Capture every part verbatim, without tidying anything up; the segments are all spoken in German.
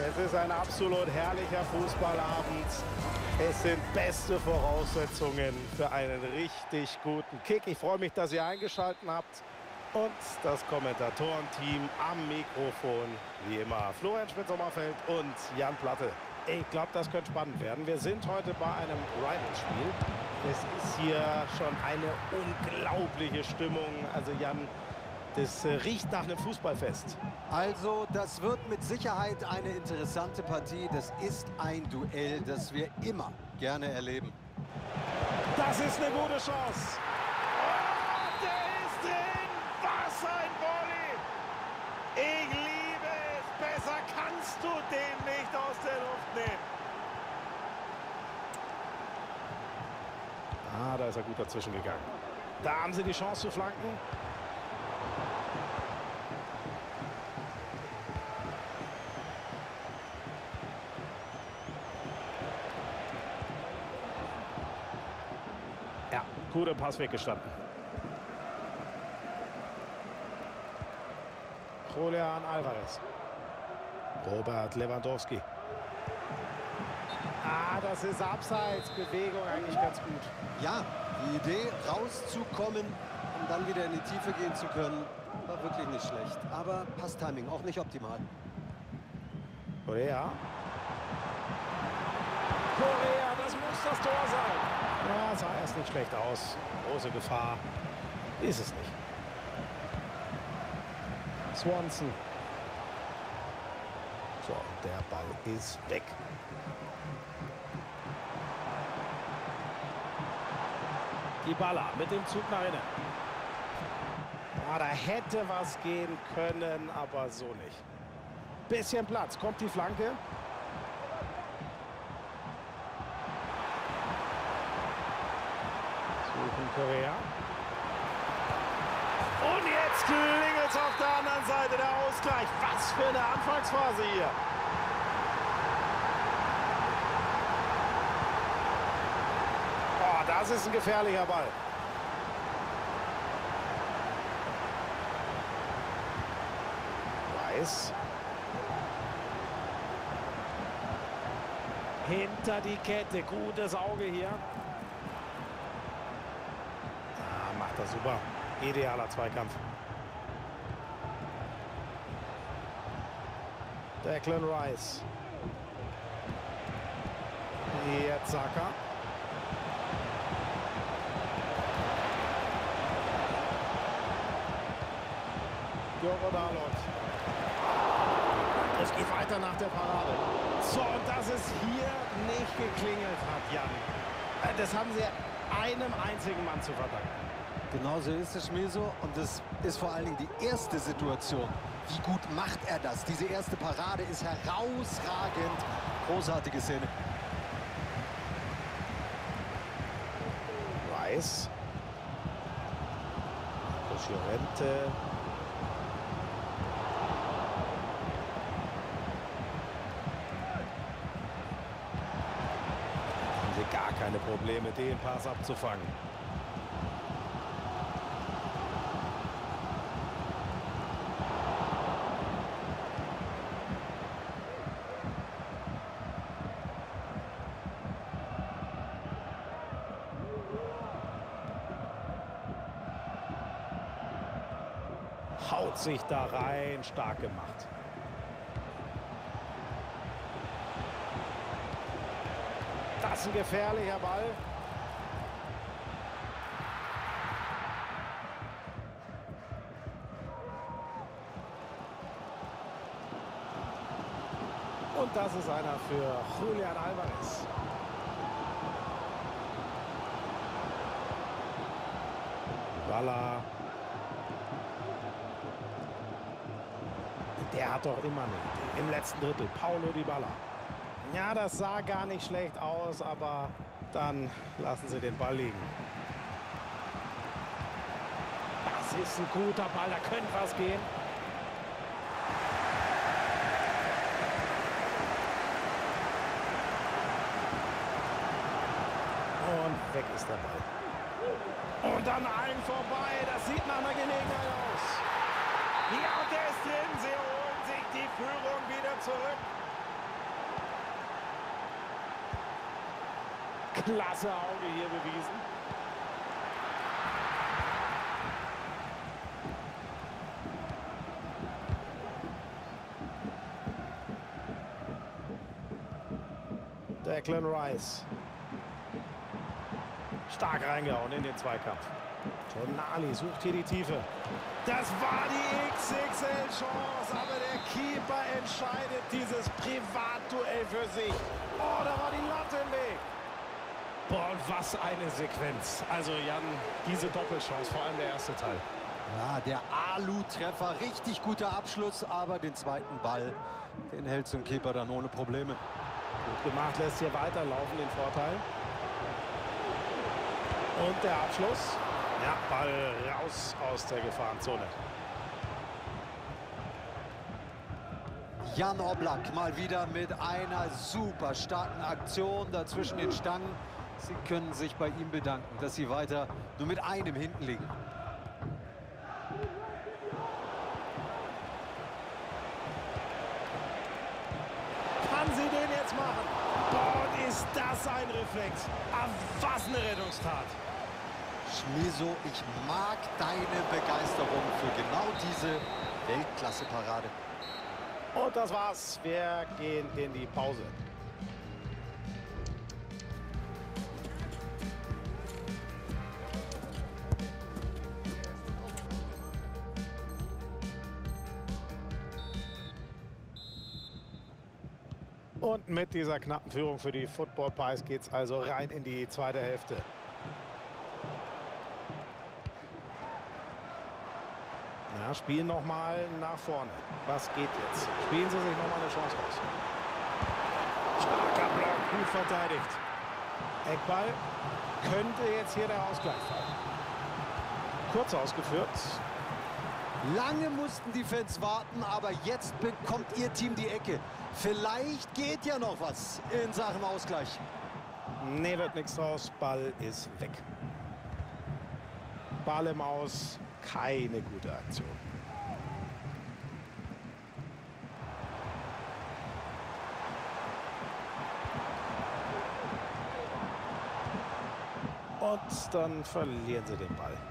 Es ist ein absolut herrlicher Fußballabend. Es sind beste Voraussetzungen für einen richtig guten Kick. Ich freue mich, dass ihr eingeschaltet habt. Und das Kommentatorenteam am Mikrofon, wie immer, Florian Schmidt-Sommerfeld und Jan Platte. Ich glaube, das könnte spannend werden. Wir sind heute bei einem Rivals-Spiel. Es ist hier schon eine unglaubliche Stimmung. Also Jan, das riecht nach einem Fußballfest. Also, das wird mit Sicherheit eine interessante Partie. Das ist ein Duell, das wir immer gerne erleben. Das ist eine gute Chance. Oh, der ist drin. Was ein Volley. Ich liebe es. Besser kannst du den nicht aus der Luft nehmen. Ah, da ist er gut dazwischen gegangen. Da haben sie die Chance zu flanken. Ja, guter Pass weggestanden. Julian Alvarez. Robert Lewandowski. Ah, das ist Abseits. Bewegung eigentlich ganz gut. Ja, die Idee, rauszukommen, um dann wieder in die Tiefe gehen zu können, war wirklich nicht schlecht. Aber Passtiming auch nicht optimal. Correa. Correa, das muss das Tor sein. Ja, sah erst nicht schlecht aus. Große Gefahr. Ist es nicht. Swanson. So, der Ball ist weg. Dybala mit dem Zug nach innen. Ah, da hätte was gehen können, aber so nicht. Bisschen Platz. Kommt die Flanke. Suchen Correa. Und jetzt klingelt es auf der anderen Seite, der Ausgleich. Was für eine Anfangsphase hier. Oh, das ist ein gefährlicher Ball. Weiß. Hinter die Kette. Gutes Auge hier. Ah, macht er super. Idealer Zweikampf. Declan Rice. Jetzt Saka. Diogo Dalot. Es geht weiter nach der Parade. So, und dass es hier nicht geklingelt hat, Jan. Das haben sie einem einzigen Mann zu verdanken. Genauso ist es, Schmieso. Und das ist vor allen Dingen die erste Situation. Wie gut macht er das? Diese erste Parade ist herausragend. Großartige Szene. Rice. Marcos Llorente. Haben sie gar keine Probleme, den Pass abzufangen. Haut sich da rein, stark gemacht. Das ist ein gefährlicher Ball. Und das ist einer für Julian Alvarez. Dybala. Der hat doch immer eine Idee. Im letzten Drittel, Paulo Dybala. Ja, das sah gar nicht schlecht aus, aber dann lassen sie den Ball liegen. Das ist ein guter Ball, da könnte was gehen. Und weg ist der Ball. Und dann allen vorbei, das sieht nach einer Gelegenheit aus. Ja, und der ist drin, sie holen sich die Führung wieder zurück. Klasse Auge hier bewiesen. Declan Rice. Stark reingehauen in den Zweikampf. Tonali sucht hier die Tiefe. Das war die X X L-Chance, aber der Keeper entscheidet dieses Privatduell für sich. Oh, da war die Latte im Weg. Boah, und was eine Sequenz. Also Jan, diese Doppelchance, vor allem der erste Teil. Ja, der Alu-Treffer, richtig guter Abschluss, aber den zweiten Ball, den hält so ein Keeper dann ohne Probleme. Gut gemacht, lässt hier weiterlaufen, den Vorteil. Und der Abschluss. Ja, Ball raus aus der Gefahrenzone. Jan Oblak mal wieder mit einer super starken Aktion dazwischen den Stangen. Sie können sich bei ihm bedanken, dass sie weiter nur mit einem hinten liegen. Kann sie den jetzt machen? Boah, und ist das ein Reflex. Ah, was eine Rettungstat. Schmiso, ich mag deine Begeisterung für genau diese Weltklasse-Parade. Und das war's. Wir gehen in die Pause. Und mit dieser knappen Führung für die Football Pies geht es also rein in die zweite Hälfte. Ja, spielen noch mal nach vorne. Was geht jetzt? Spielen sie sich noch mal eine Chance raus. Starker Block, gut verteidigt. Eckball könnte jetzt hier der Ausgleich fallen. Kurz ausgeführt. Lange mussten die Fans warten, aber jetzt bekommt ihr Team die Ecke. Vielleicht geht ja noch was in Sachen Ausgleich. Nee, wird nichts draus. Ball ist weg. Ball im Aus. Keine gute Aktion. Und dann verlieren sie den Ball.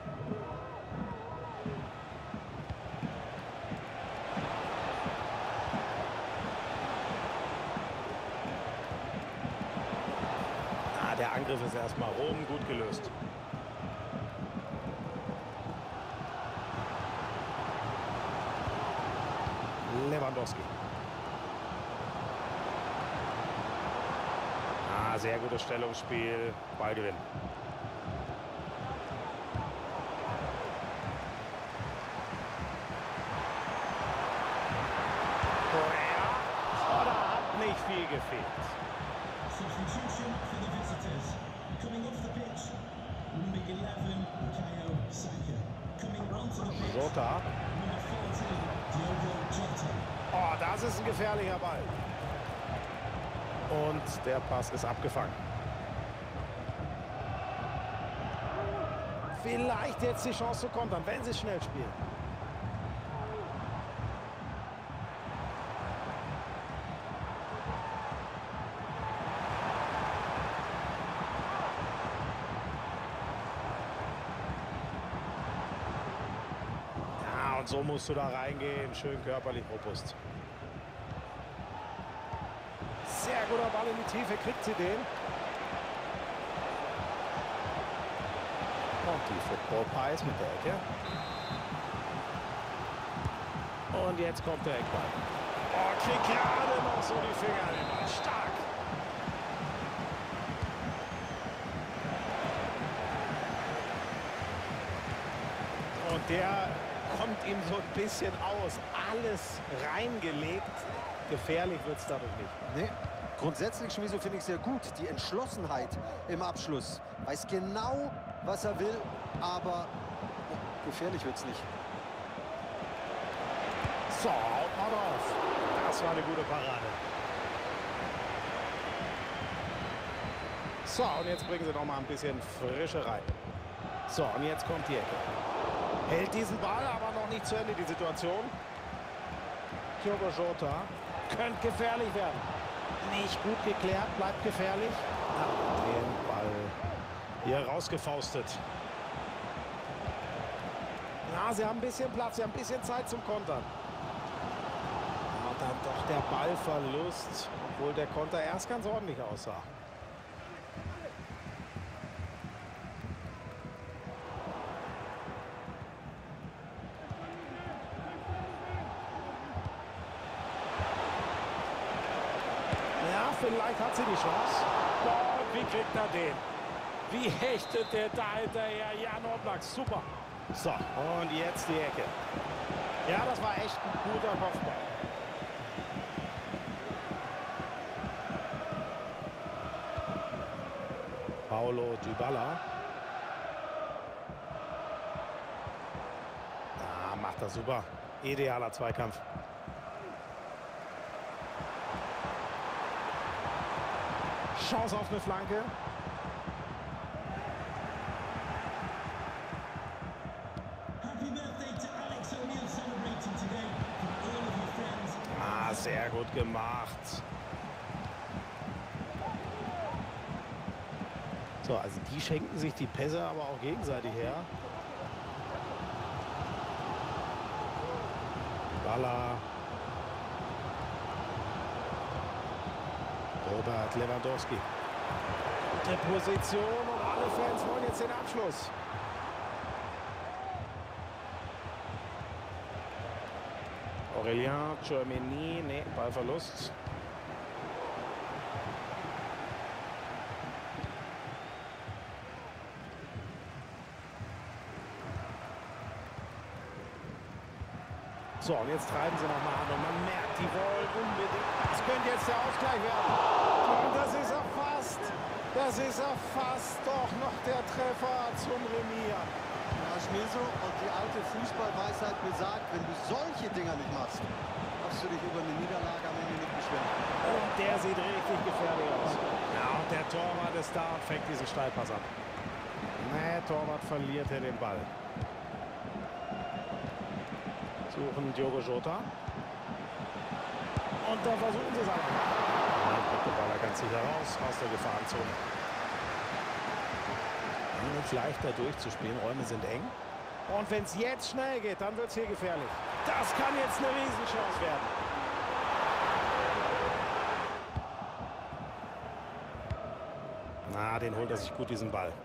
Ah, der Angriff ist erstmal rum, gut gelöst. Lewandowski. Ah, sehr gutes Stellungsspiel. Ballgewinn. Correa. Oh, da hat nicht viel gefehlt. Substitution for the visitors. Coming off the pitch, number eleven, Bukayo Saka. Coming onto the pitch, Jota. number fourteen, Diogo Jota. Oh, das ist ein gefährlicher Ball. Und der Pass ist abgefangen. Vielleicht jetzt die Chance zu kontern, wenn sie schnell spielen. Ja, und so musst du da reingehen. Schön körperlich robust. Sehr guter Ball in die Tiefe. Kriegt sie den? Und die Football Pies mit der Ecke. Und jetzt kommt der Eckball. Oh, kriegt gerade noch so die Finger an den Ball. Stark. Und der kommt ihm so ein bisschen aus. Alles reingelegt. Gefährlich wird es dadurch nicht. Nee. Grundsätzlich, Schmiso, finde ich sehr gut. Die Entschlossenheit im Abschluss. Weiß genau, was er will, aber oh, gefährlich wird es nicht. So, haut mal drauf. Das war eine gute Parade. So, und jetzt bringen sie noch mal ein bisschen Frische rein. So, und jetzt kommt die Ecke. Hält diesen Ball, aber noch nicht zu Ende, die Situation. Diogo Jota könnte gefährlich werden. Nicht gut geklärt, bleibt gefährlich. Aber den Ball Hier rausgefaustet. Ja, sie haben ein bisschen Platz, sie haben ein bisschen Zeit zum Kontern. Ja, dann doch der Ballverlust, obwohl der Konter erst ganz ordentlich aussah. Ja, vielleicht hat sie die Chance. Boah, wie kriegt er den? Wie hechtet der da hinterher? Jan Oblak, super. So, und jetzt die Ecke. Ja, das war echt ein guter Kopfball. Paulo Dybala. Ah, macht das super. Idealer Zweikampf. Chance auf eine Flanke. Ah, sehr gut gemacht. So, also die schenken sich die Pässe aber auch gegenseitig her. Baller. Robert Lewandowski. Gute Position und alle Fans wollen jetzt den Abschluss. Aurelien Tchouaméni, ne, Ballverlust. So, und jetzt treiben sie nochmal an und man merkt, die wollen unbedingt. Das könnte jetzt der Ausgleich werden. Und das ist er fast. Das ist er fast. Doch noch der Treffer zum Remis. Ja, Schmeso, und die alte Fußballweisheit besagt, wenn du solche Dinger nicht machst, darfst du dich über eine Niederlage am Ende nicht beschweren. Und der sieht richtig gefährlich aus. Ja, und der Torwart ist da und fängt diesen Steilpass ab. Nee, Torwart verliert hier den Ball. Suchen Diogo Jota. Und da versuchen sie es einfach. Dann kommt der Ball ganz sicher raus aus der Gefahrenzone. Nicht leichter durchzuspielen, Räume sind eng. Und wenn es jetzt schnell geht, dann wird es hier gefährlich. Das kann jetzt eine Riesenchance werden. Na, den holt er sich gut, diesen Ball.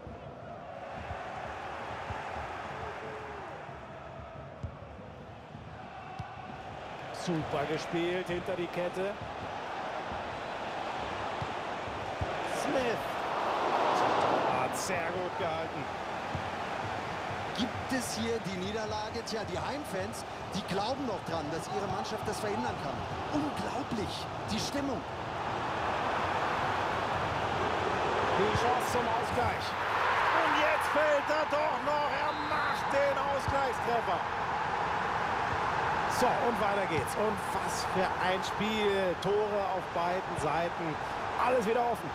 Super gespielt, hinter die Kette. Smith. Hat sehr gut gehalten. Gibt es hier die Niederlage? Tja, die Heimfans, die glauben noch dran, dass ihre Mannschaft das verhindern kann. Unglaublich, die Stimmung. Die Chance zum Ausgleich. Und jetzt fällt er doch noch. Er macht den Ausgleichstreffer. So, und weiter geht's. Und was für ein Spiel. Tore auf beiden Seiten. Alles wieder offen.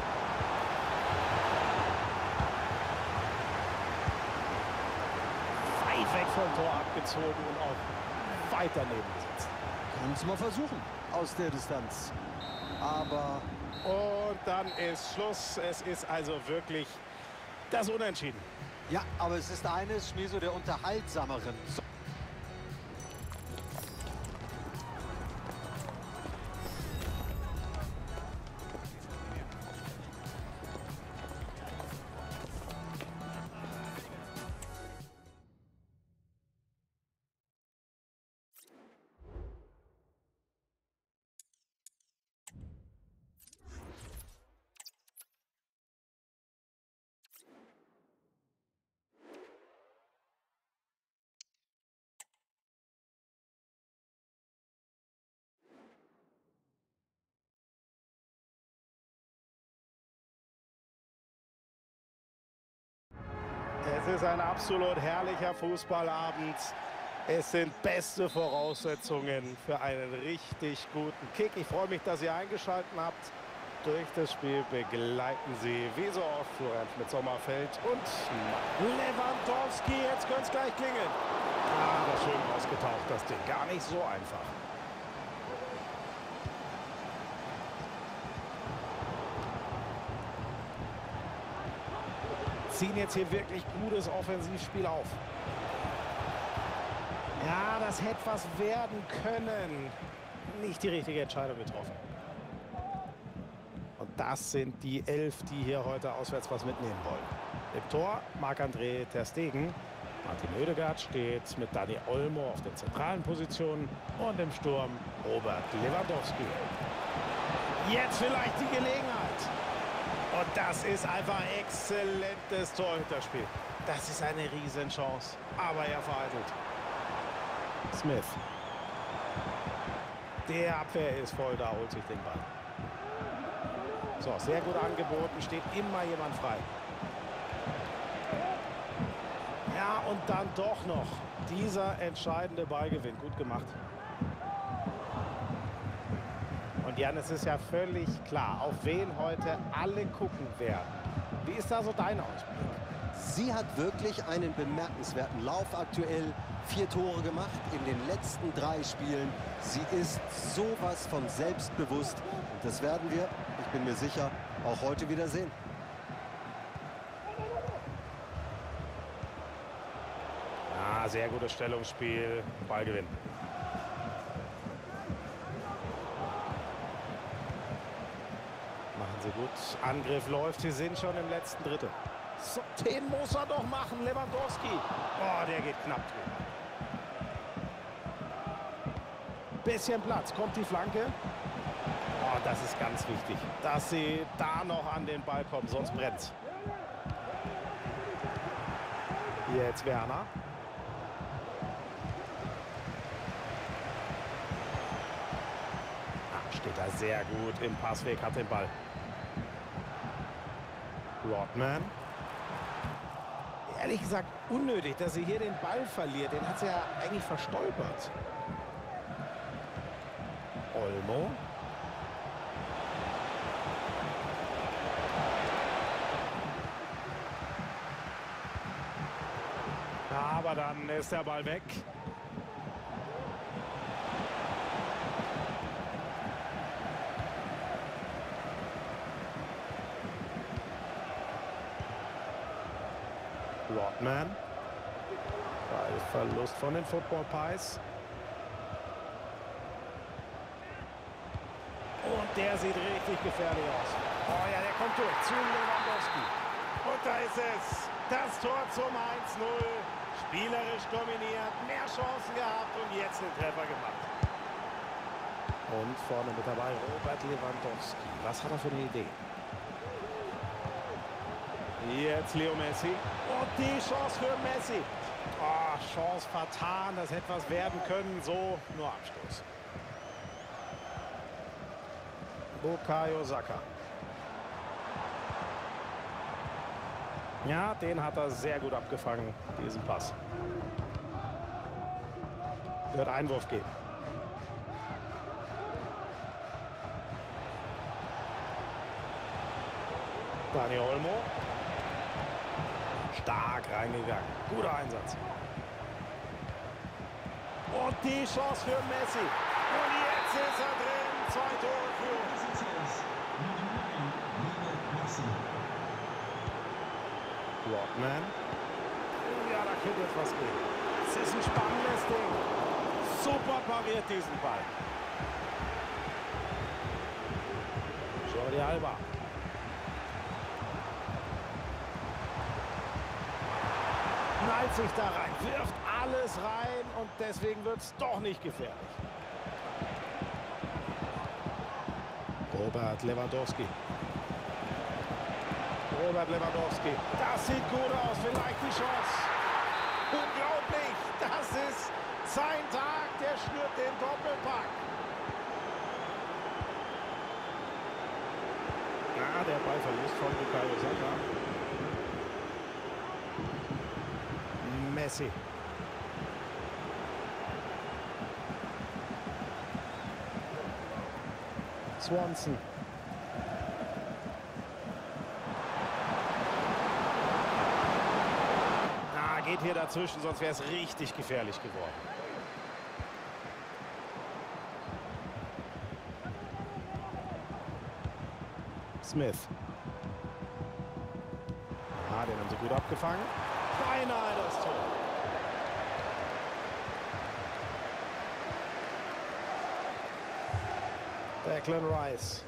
Weit weg vom Tor abgezogen und auch weit daneben gesetzt. Können es mal versuchen, aus der Distanz. Aber... Und dann ist Schluss. Es ist also wirklich das Unentschieden. Ja, aber es ist eines, Schmeso, der unterhaltsameren. So. Es ist ein absolut herrlicher Fußballabend. Es sind beste Voraussetzungen für einen richtig guten Kick. Ich freue mich, dass ihr eingeschaltet habt. Durch das Spiel begleiten Sie, wie so oft, Florian Schmidt-Sommerfeld und Lewandowski. Jetzt könnte es gleich klingeln. Ah, das schön ausgetaucht, das Ding. Gar nicht so einfach. ziehen jetzt hier wirklich gutes Offensivspiel auf. Ja, das hätte was werden können. Nicht die richtige Entscheidung getroffen. Und das sind die elf, die hier heute auswärts was mitnehmen wollen. Im Tor Marc-André ter Stegen. Martin Oedegaard steht mit Dani Olmo auf den zentralen Positionen. Und im Sturm Robert Lewandowski. Jetzt vielleicht die Gelegenheit. Und das ist einfach exzellentes Torhüterspiel. Das ist eine Riesenchance. Aber er vereitelt. Smith. Der Abwehr ist voll, da holt sich den Ball. So, sehr gut angeboten, steht immer jemand frei. Ja, und dann doch noch dieser entscheidende Ballgewinn. Gut gemacht. Und Jan, es ist ja völlig klar, auf wen heute alle gucken werden. Wie ist da so dein Ausblick? Sie hat wirklich einen bemerkenswerten Lauf aktuell. Vier Tore gemacht in den letzten drei Spielen. Sie ist sowas von selbstbewusst. Und das werden wir, ich bin mir sicher, auch heute wieder sehen. Ja, sehr gutes Stellungsspiel. Ballgewinn. Machen sie gut. Angriff läuft. Sie sind schon im letzten Drittel. So, den muss er doch machen, Lewandowski. Oh, der geht knapp drüber. Bisschen Platz. Kommt die Flanke. Oh, das ist ganz wichtig, dass sie da noch an den Ball kommen, sonst brennt's. Jetzt Werner. Ah, steht da sehr gut im Passweg, hat den Ball. Rodman. Ehrlich gesagt unnötig, dass sie hier den Ball verliert. Den hat sie ja eigentlich verstolpert. Olmo. Ja, aber dann ist der Ball weg. Rodman. Ballverlust von den Football Pies. Und der sieht richtig gefährlich aus. Oh ja, der kommt durch zu Lewandowski. Und da ist es. Das Tor zum eins null. Spielerisch dominiert, mehr Chancen gehabt und jetzt den Treffer gemacht. Und vorne mit dabei Robert Lewandowski. Was hat er für eine Idee? Jetzt Leo Messi. Und die Chance für Messi. Oh, Chance vertan. Das hätte was werden können. So, nur Abstoß. Bukayo Saka. Ja, den hat er sehr gut abgefangen, diesen Pass. Wird Einwurf geben. Dani Olmo. Stark reingegangen. Guter Einsatz. Und die Chance für Messi. Und jetzt ist er drin. Zwei Tore für. Rodman. Ja, da könnte jetzt was gehen. Es ist ein spannendes Ding. Super pariert diesen Ball. Jordi Alba. Knallt sich da rein, wirft alles rein und deswegen wird es doch nicht gefährlich. Robert Lewandowski. Robert Lewandowski. Das sieht gut aus. Vielleicht die Chance. Unglaublich. Das ist sein Tag. Der schnürt den Doppelpack. Ja, der Ballverlust von Bukayo Saka. Messi. Swanson. Na, geht hier dazwischen, sonst wäre es richtig gefährlich geworden. Smith. Ah, den haben sie Gut abgefangen. Beinahe das Tor. Declan Rice.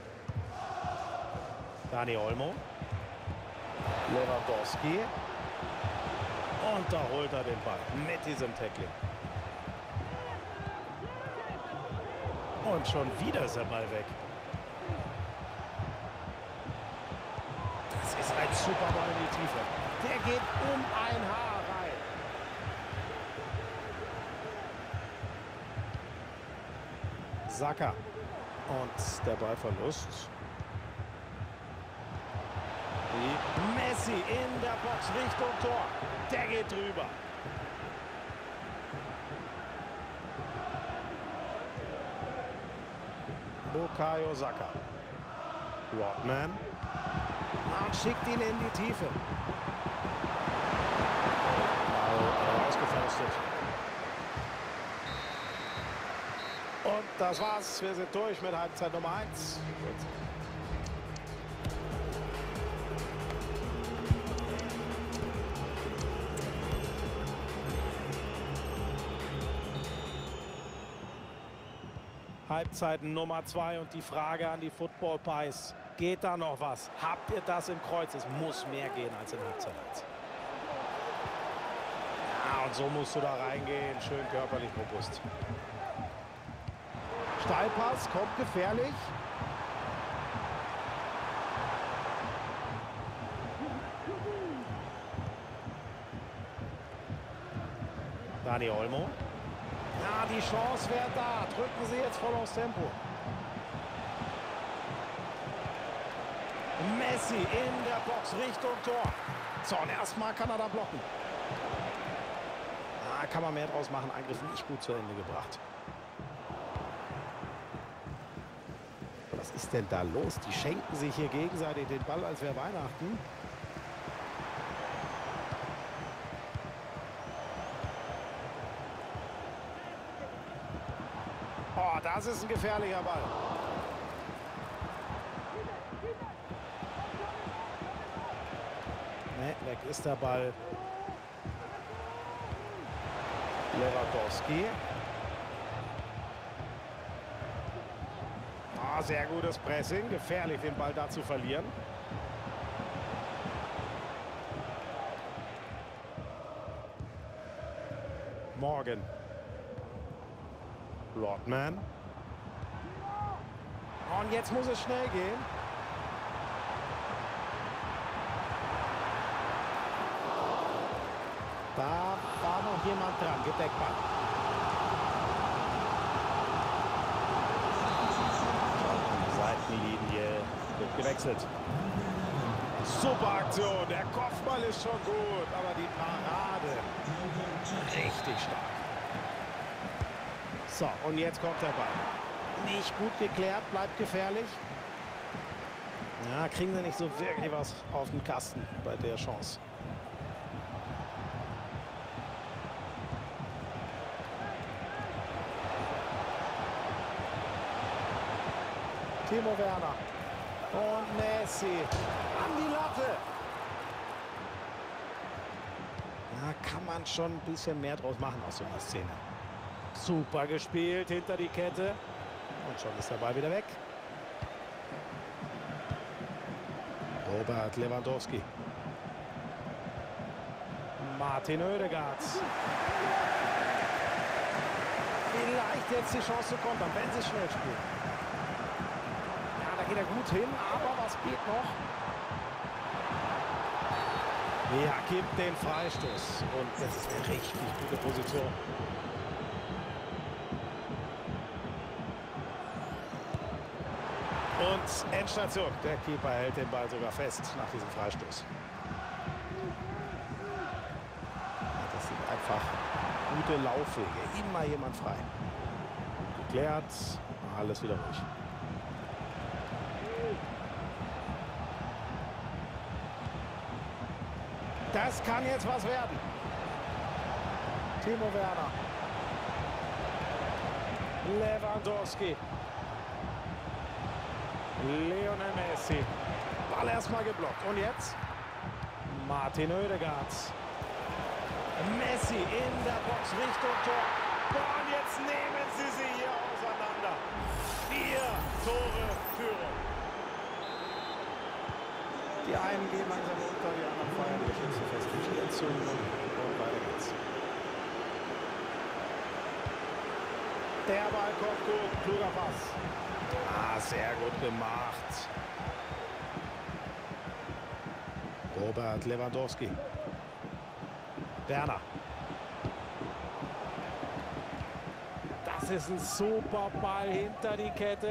Dani Olmo. Lewandowski. Und da holt er den Ball mit diesem Tackling. Und schon wieder ist der Ball weg. Das ist ein super Ball in die Tiefe. Der geht um ein Haar rein. Saka. Und der Ballverlust. Die Messi in der Box Richtung Tor. Der geht drüber. Bukayo Saka. Rodman. Und schickt ihn in die Tiefe. Ball ausgefaustet. Und das war's. Wir sind durch mit Halbzeit Nummer eins. Gut. Halbzeit Nummer zwei und die Frage an die Football Pies. Geht da noch was? Habt ihr das im Kreuz? Es muss mehr gehen als in Halbzeit eins. Ja, und so musst du da reingehen. Schön körperlich robust. Steilpass, kommt gefährlich. Dani Olmo. Ja, die Chance wäre da. Drücken sie jetzt voll aufs Tempo. Messi in der Box Richtung Tor. So, und erstmal kann er da blocken. Da kann man mehr draus machen. Angriff nicht gut zu Ende gebracht. Was ist denn da los? Die schenken sich hier gegenseitig den Ball, als wäre Weihnachten. Oh, das ist ein gefährlicher Ball. Ne, weg ist der Ball. Lewandowski. Oh, sehr gutes Pressing. Gefährlich, den Ball da zu verlieren. Morgan. Rodman. Und jetzt muss es schnell gehen. Da war noch jemand dran. Gedeckt Ball. Seitenlinie wird gewechselt. Super Aktion. Der Kopfball ist schon gut, aber die Parade richtig stark. So, und jetzt kommt der Ball. Nicht gut geklärt, bleibt gefährlich. Ja, kriegen sie nicht so wirklich was auf den Kasten bei der Chance. Timo Werner. Und Messi an die Latte. Da kann man schon ein bisschen mehr draus machen aus so einer Szene. Super gespielt hinter die Kette. Und schon ist der Ball wieder weg. Robert Lewandowski. Martin Oedegaard. Vielleicht jetzt die Chance zu kontern, wenn sie schnell spielen. Ja, da geht er gut hin, aber was geht noch? Ja, gibt den Freistoß. Und das ist eine richtig gute Position. Und Endstation. Der Keeper hält den Ball sogar fest nach diesem Freistoß. Das sind einfach gute Laufwege. Immer jemand frei. Geklärt. Alles wieder ruhig. Das kann jetzt was werden. Timo Werner. Lewandowski. Lionel Messi. Ball erstmal geblockt. Und jetzt? Martin Oedegaard. Messi in der Box Richtung Tor. Boah, und jetzt nehmen sie sie hier auseinander. Vier Tore Führung. Die einen gehen langsam unter, die anderen feiern die Geschütze fest. vier zu null und weiter geht's. Der Ball kommt gut, kluger Pass. Ah, sehr gut gemacht. Robert Lewandowski. Werner. Das ist ein super Ball hinter die Kette.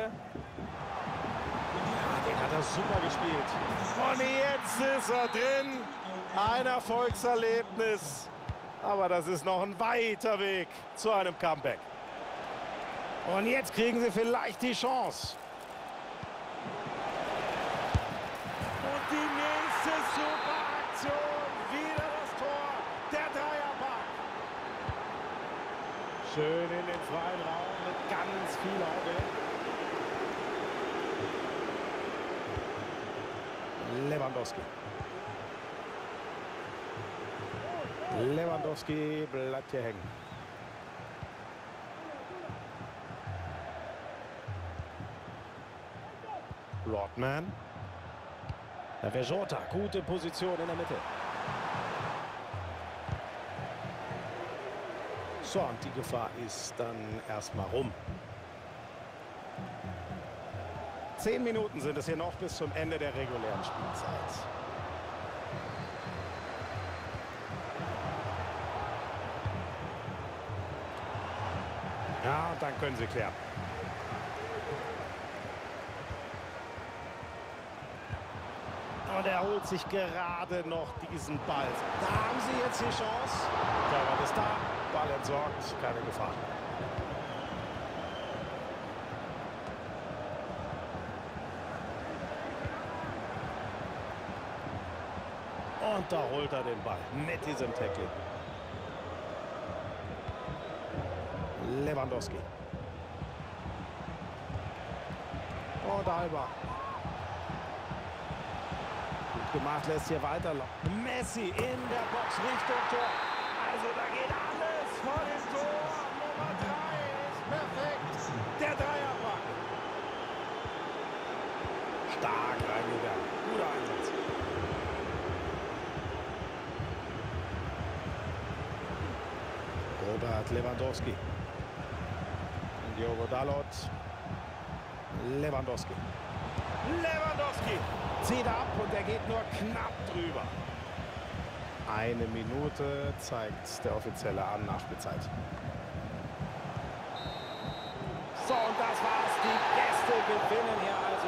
Ja, den hat er super gespielt. Und jetzt ist er drin. Ein Erfolgserlebnis. Aber das ist noch ein weiter Weg zu einem Comeback. Und jetzt kriegen sie vielleicht die Chance. Und die nächste super Aktion. Wieder das Tor. Der Dreierpack. Schön in den freien Raum mit ganz viel Auge. Lewandowski. Lewandowski bleibt hier hängen. Rodman. Vejota, gute Position in der Mitte. So, und die Gefahr ist dann erstmal rum. Zehn Minuten sind es hier noch bis zum Ende der regulären Spielzeit. Ja, und dann können sie klären. Und er holt sich gerade noch diesen Ball. Da haben sie jetzt die Chance. Torwart ist da, Ball entsorgt, keine Gefahr. Und da holt er den Ball mit diesem Tackling. Lewandowski. Und Alba. Gut gemacht, lässt hier weiterlaufen. Messi in der Box Richtung Tor. Also da geht alles vor dem Tor. Nummer drei ist perfekt. Der Dreierpack. Stark reingegangen. Guter Einsatz. Robert Lewandowski. Diogo Dalot. Lewandowski. Lewandowski zieht ab und er geht nur knapp drüber. Eine Minute zeigt der Offizielle an, Nachspielzeit. So, und das war's. Die Gäste gewinnen hier also.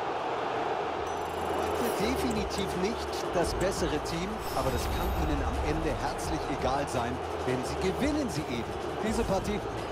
Heute definitiv nicht das bessere Team, aber das kann ihnen am Ende herzlich egal sein, denn sie gewinnen sie eben. Diese Partie